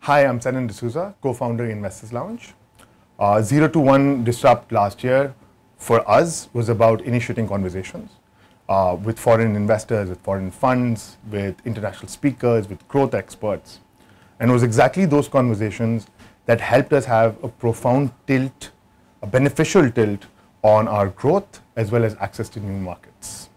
Hi, I'm Sennen Desouza, co-founder Investors Lounge. 0 to 1 Disrupt last year for us was about initiating conversations with foreign investors, with foreign funds, with international speakers, with growth experts. And it was exactly those conversations that helped us have a profound tilt, a beneficial tilt on our growth as well as access to new markets.